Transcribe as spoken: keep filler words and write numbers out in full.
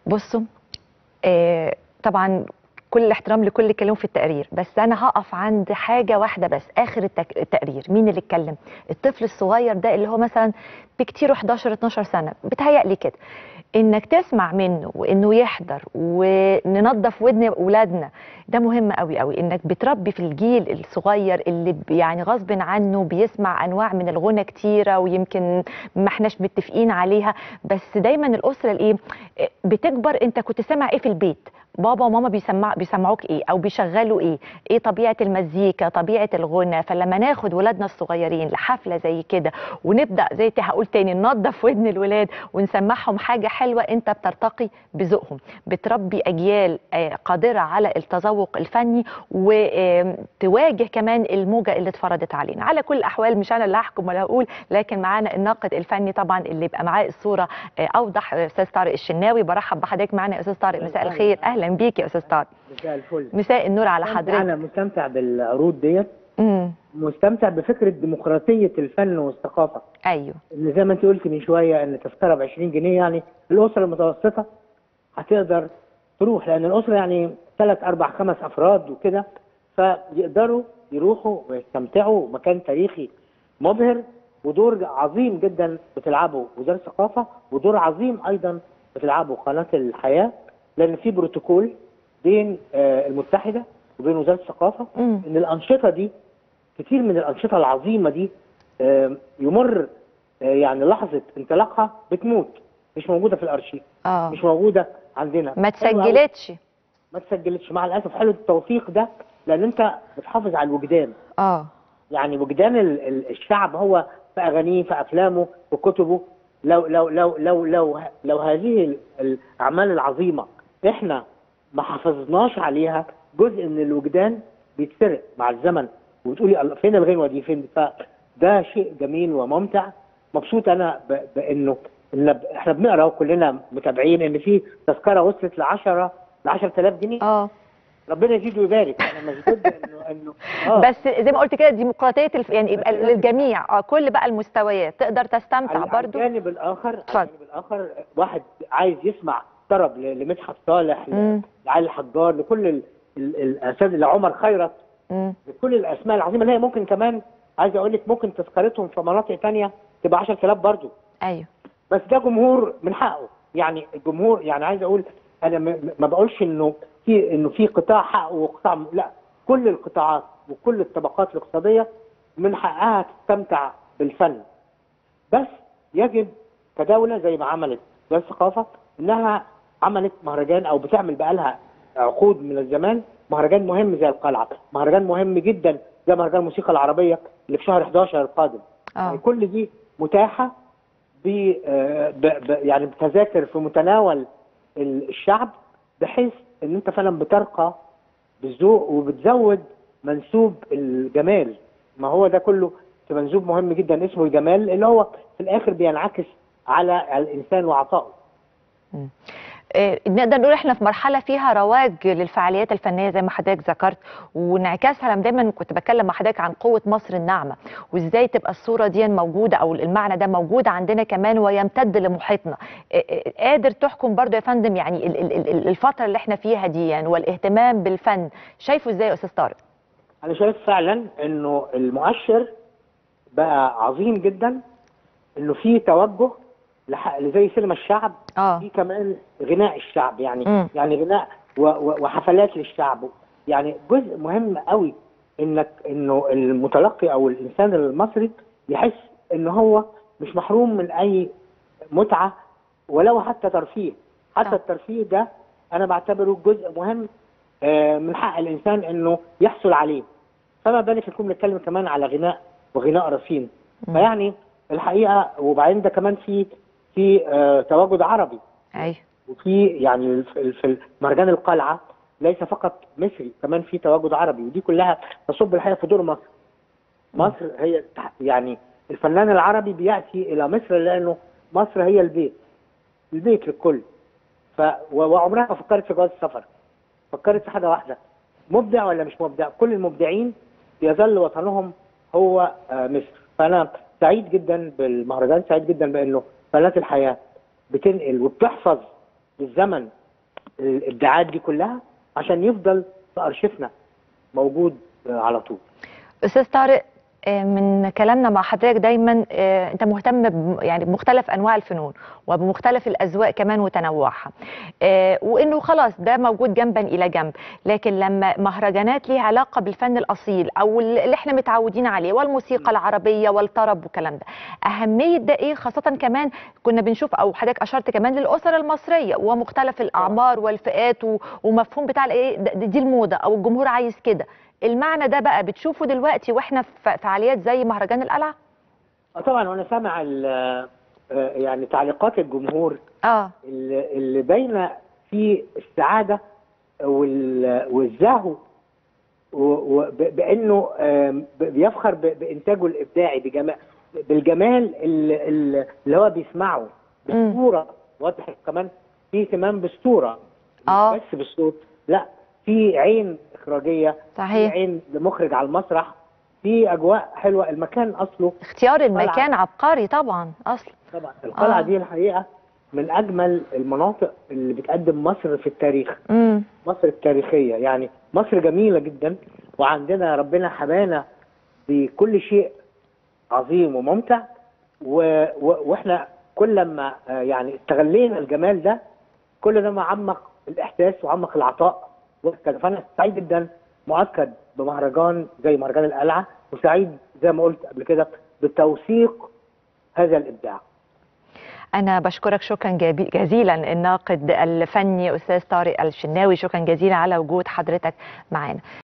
بصوا، آه طبعا كل الاحترام لكل كلام في التقرير، بس انا هقف عند حاجه واحده بس. اخر التك... التقرير مين اللي اتكلم؟ الطفل الصغير ده اللي هو مثلا بكتير احداشر اتناشر سنه، بتهيألي كده. انك تسمع منه وانه يحضر وننظف ودن اولادنا، ده مهم قوي قوي. انك بتربي في الجيل الصغير اللي ب- يعني غصب عنه بيسمع انواع من الغنى كتيره، ويمكن ما احناش متفقين عليها، بس دايما الاسره الايه بتكبر. انت كنت سامع ايه في البيت؟ بابا وماما بيسمع بيسمعوك ايه او بيشغلوا ايه؟ ايه طبيعه المزيكا، طبيعه الغنى؟ فلما ناخد ولادنا الصغيرين لحفله زي كده ونبدا زي ما هقول تاني ننظف ودن الولاد ونسمعهم حاجه حلوه، انت بترتقي بذوقهم، بتربي اجيال آه، قادره على التذوق الفني، وتواجه كمان الموجه اللي اتفرضت علينا. على كل الاحوال مش انا اللي هحكم ولا هقول، لكن معانا الناقد الفني طبعا اللي يبقى معاه الصوره آه، اوضح، استاذ طارق الشناوي. برحب بحضرتك معانا يا استاذ طارق، مساء الخير. اهلا بيك يا استاذ طارق. مساء الفل. مساء النور على مستمتع، حضرتك. انا مستمتع بالعروض ديت، امم مستمتع بفكره ديمقراطيه الفن والثقافه. ايوه. ان زي ما انت قلت من شويه ان تذكره ب عشرين جنيه، يعني الاسره المتوسطه هتقدر تروح، لان الاسره يعني ثلاث اربع خمس افراد وكده، فيقدروا يروحوا ويستمتعوا. مكان تاريخي مبهر، ودور عظيم جدا بتلعبه وزاره الثقافه، ودور عظيم ايضا بتلعبه قناه الحياه، لان في بروتوكول بين آه، المتحده وبين وزاره الثقافه امم ان الانشطه دي، كتير من الانشطه العظيمه دي آه، يمر آه، يعني لحظه انطلاقها بتموت، مش موجوده في الارشيف، اه مش موجوده عندنا. ما حلو أوي. تسجلتش. ما تسجلتش مع الاسف. حلو التوثيق ده، لان انت بتحافظ على الوجدان. اه يعني وجدان ال- ال- الشعب هو في اغانيه، في افلامه، في كتبه. لو لو لو لو لو لو هذه ال- الاعمال العظيمه احنا ما حافظناش عليها، جزء من الوجدان بيتسرق مع الزمن، وبتقولي الله فين الغنوه دي فين. فده شيء جميل وممتع. مبسوط انا ب- بانه إن ب- احنا بنقرا وكلنا متابعين ان في تذكره وصلت ل عشرة ل عشرة آلاف جنيه. اه ربنا يزيد ويبارك. انا مش ضد انه انه اه بس زي ما قلت كده ديمقراطيه الف... يعني يبقى بس لازم للجميع، اه كل بقى المستويات تقدر تستمتع على على برضو. الجانب الاخر، على اتفضل. الجانب الاخر واحد عايز يسمع طرب ل- لمدحت صالح، ل- امم لعلي الحجار، لكل ال- ال- الاساتذه، لعمر خيرت، امم لكل الاسماء العظيمه اللي هي ممكن كمان، عايز اقول لك ممكن تذكرتهم في مناطق ثانيه تبقى عشرة آلاف برضه. ايوه. بس ده جمهور من حقه. يعني الجمهور، يعني عايز اقول انا م- ما بقولش انه في انه في قطاع حقه وقطاع م- لا، كل القطاعات وكل الطبقات الاقتصاديه من حقها تستمتع بالفن. بس يجب كدوله زي ما عملت وزاره الثقافه انها عملت مهرجان، او بتعمل بقالها عقود من الزمان مهرجان مهم زي القلعه، مهرجان مهم جدا زي مهرجان الموسيقى العربيه اللي في شهر احداشر القادم. يعني اه كل دي متاحه ب آه، ب- ب- يعني بتذاكر في متناول ال- الشعب، بحيث ان انت فعلا بترقى بالذوق وبتزود منسوب الجمال. ما هو ده كله في منسوب مهم جدا اسمه الجمال، اللي هو في الاخر بينعكس على الانسان وعطائه. مم. آه، نقدر نقول احنا في مرحله فيها رواج للفعاليات الفنيه زي ما حضرتك ذكرت، وانعكاسها. لما دايما كنت بتكلم مع حضرتك عن قوه مصر الناعمه، وازاي تبقى الصوره دي موجوده او المعنى ده موجود عندنا كمان ويمتد لمحيطنا. آه، آه، قادر تحكم برضو يا فندم يعني ال- ال- ال- الفتره اللي احنا فيها دي يعني، والاهتمام بالفن شايفه ازاي يا استاذ طارق؟ انا شايف فعلا انه المؤشر بقى عظيم جدا، انه في توجه لح- زي سينما الشعب، اه في كمان غناء الشعب، يعني امم يعني غناء و- و- وحفلات للشعب. يعني جزء مهم قوي انك انه المتلقي او الانسان المصري يحس ان هو مش محروم من اي متعه، ولو حتى ترفيه. حتى آه. الترفيه ده انا بعتبره جزء مهم آه، من حق الانسان انه يحصل عليه. فما بالك يكون بنتكلم كمان على غناء وغناء رصين. مم. فيعني الحقيقه، وبعدين ده كمان في في آه، تواجد عربي، ايوه. وفي يعني في في مهرجان القلعه ليس فقط مصري، كمان في تواجد عربي، ودي كلها تصب الحقيقه في دور مصر. مصر هي تح- يعني الفنان العربي بياتي الى مصر لانه مصر هي البيت، البيت للكل. ف و- وعمرها ما فكرت في جواز السفر، فكرت في حاجه واحده: مبدع ولا مش مبدع. كل المبدعين يظل وطنهم هو آه، مصر. فانا سعيد جدا بالمهرجان، سعيد جدا بانه قناه الحياه بتنقل وبتحفظ بالزمن الابداعات دي كلها عشان يفضل في ارشيفنا موجود على طول. استاذ طارق، من كلامنا مع حضرتك دايما انت مهتم ب- يعني بمختلف انواع الفنون وبمختلف الاذواق كمان وتنوعها، وانه خلاص ده موجود جنبا الى جنب، لكن لما مهرجانات ليها علاقه بالفن الاصيل او اللي احنا متعودين عليه والموسيقى العربيه والطرب والكلام ده، اهميه ده ايه؟ خاصه كمان كنا بنشوف او حضرتك اشرت كمان للاسر المصريه ومختلف الاعمار والفئات و- ومفهوم بتاع الايه ده- دي الموضه او الجمهور عايز كده. المعنى ده بقى بتشوفه دلوقتي واحنا في فعاليات زي مهرجان القلعه؟ آه طبعا، وانا سامع ال- آه، يعني تعليقات الجمهور اه اللي اللي باينه في السعاده وال- والزهو و- و- ب- بانه آم، ب- بيفخر ب- بانتاجه الابداعي بجمال بالجمال اللي, اللي هو بيسمعه امم بالصوره. واضح كمان في اهتمام بالصوره، مش اه بس بالصوت، لا، في عين اخراجيه، في صحيح. عين لمخرج على المسرح، في اجواء حلوه. المكان اصله اختيار قلعه، المكان عبقري طبعا اصلا. طبعا القلعه اه دي الحقيقه من اجمل المناطق اللي بتقدم مصر في التاريخ. امم مصر التاريخيه، يعني مصر جميله جدا، وعندنا ربنا حبانا بكل شيء عظيم وممتع، و... و... واحنا كل ما آه، يعني استغلينا الجمال ده كل ما عمق الاحساس وعمق العطاء وهكذا. فانا سعيد جدا مؤكد بمهرجان زي مهرجان القلعه، وسعيد زي ما قلت قبل كده بتوثيق هذا الابداع. انا بشكرك شكرا جابي- جزيلا الناقد الفني استاذ طارق الشناوي، شكرا جزيلا على وجود حضرتك معانا.